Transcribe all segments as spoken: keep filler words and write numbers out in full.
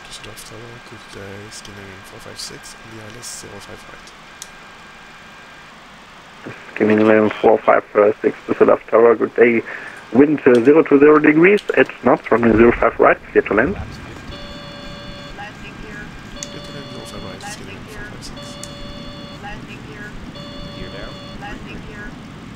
Düsseldorf Tower, good day, Scandinavian four five six, India Alice zero five right. Scandinavian four five six, Düsseldorf Tower, good day. Wind uh, zero to zero degrees, at knots, running zero five right, clear to land. Landing here. Clear to land zero five right, Scandinavian four five six. Landing here. Gear down. Landing here.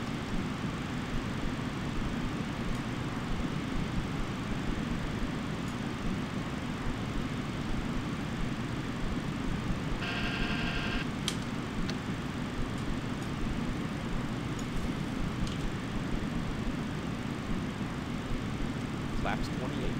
Flaps twenty-eight.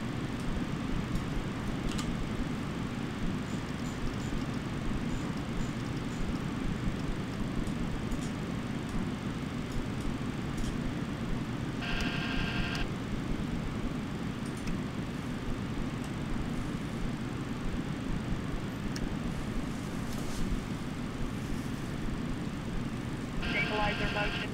Stabilizer motion.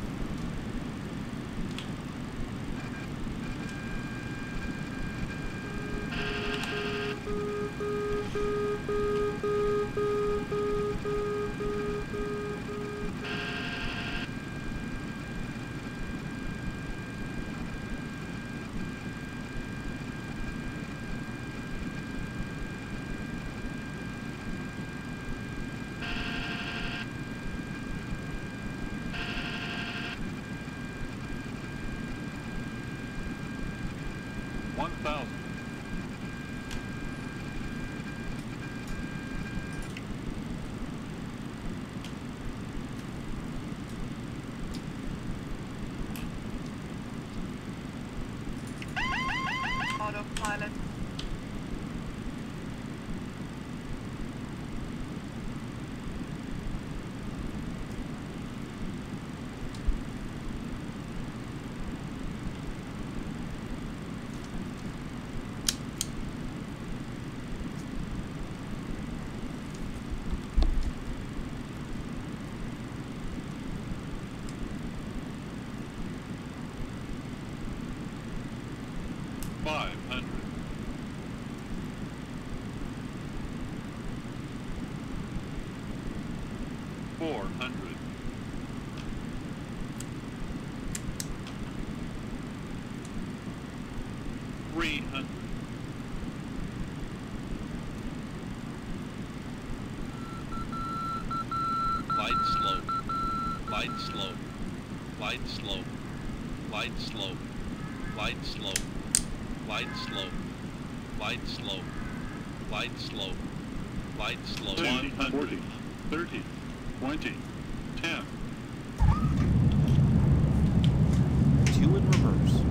one thousand. Autopilot. five hundred. four hundred. three hundred. Light slope. Light slope. Light slope. Light slope. Light slope. Light slope. Light slope. Light slope. Light slope. one hundred. thirty. twenty. ten. Two in reverse.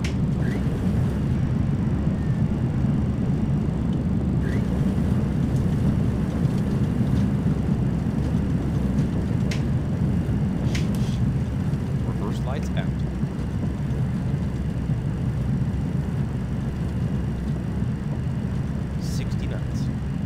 Reverse lights out. Sixty knots.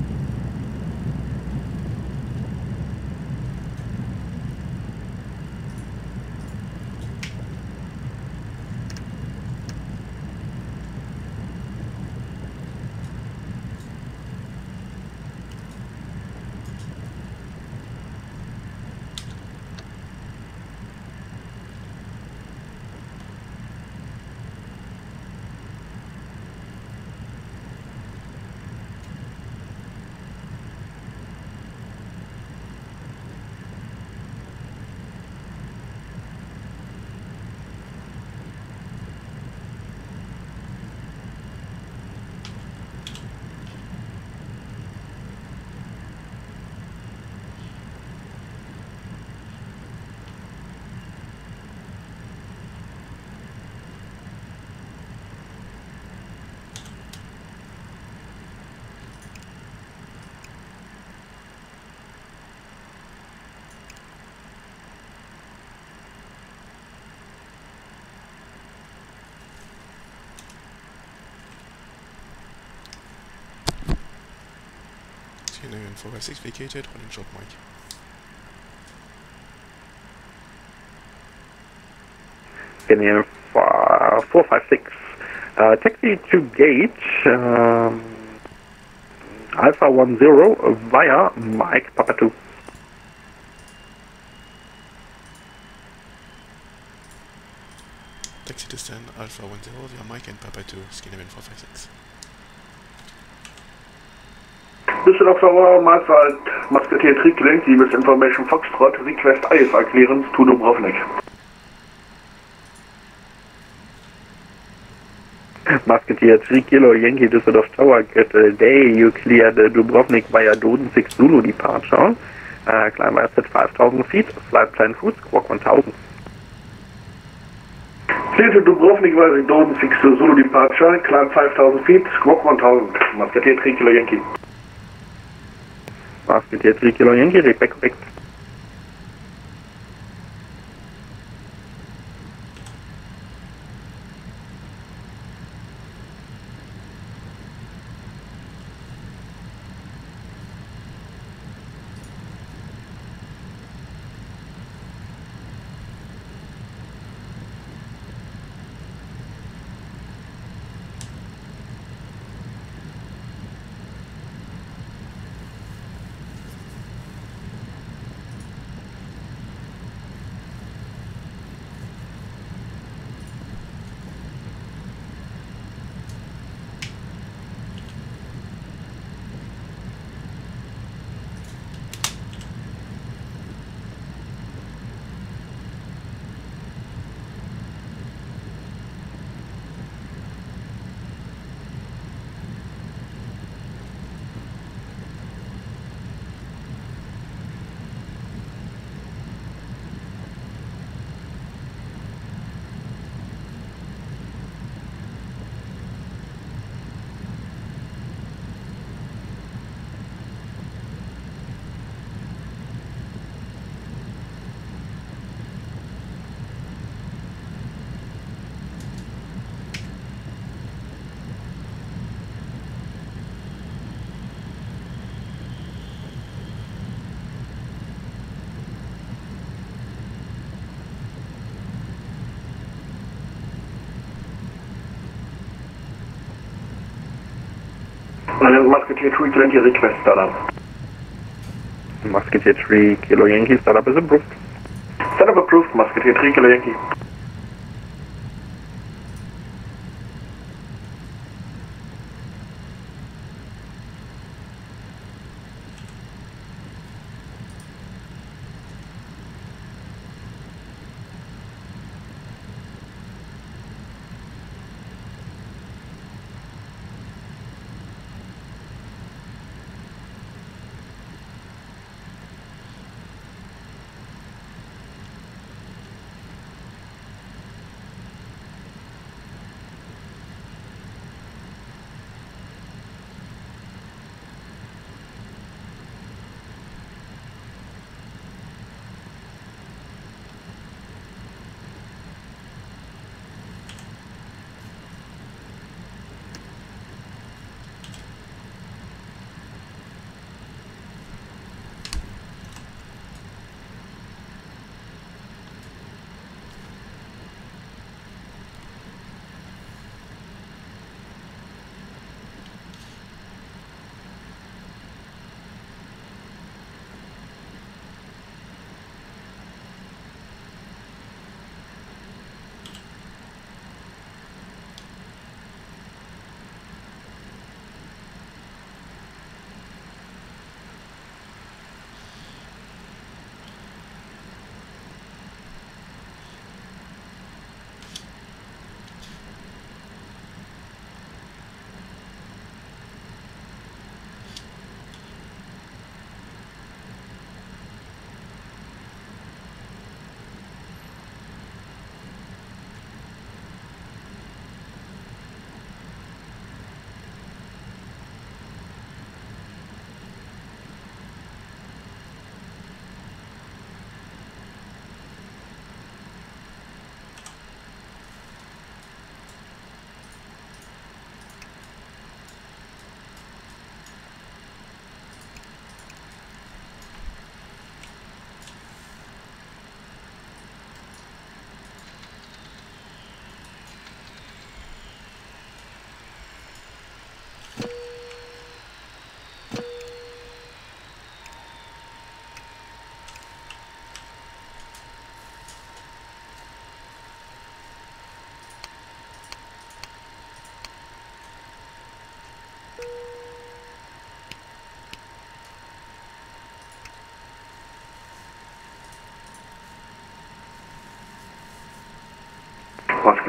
Scandinavian four five six vacated, running short mic. Scandinavian four five six, uh, taxi to gauge, um, Alpha one zero via Mike Papa two. Taxi descend Alpha one zero via Mike and Papa two, Skinnerman four five six. Düsseldorf Tower, Mahlzeit, Musketeer Trick-Link, Liebes Information Foxtrot, Request I S A clearance to Dubrovnik. Musketeer three Kilo Yankee Düsseldorf Tower, get a day you cleared uh, Dubrovnik via Doden six Zulu departure. Uh, climb at five thousand feet, flight plan food, squawk one thousand. Clear to Dubrovnik via Doden six Zulu departure, climb five thousand feet, squawk one thousand, Musketeer three Kilo Yankee. Musketeer three Kilo Yankee, repeat correct. And Musketeer three Kilo Yankee, request startup. Musketeer three Kilo Yankee, startup is approved. Setup approved, Musketeer three Kilo Yankee.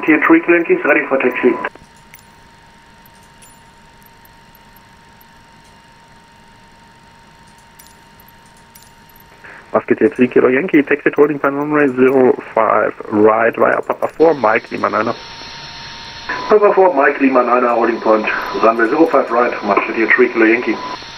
Musketeer three Kilo Yankees, ready for taxi. Musketeer three Kilo Yankee, taxi holding plan runway zero five right via Papa four, Mike Lima niner. Papa four, Mike Lima niner, holding point, runway zero five right, Musketeer three Kilo Yankee.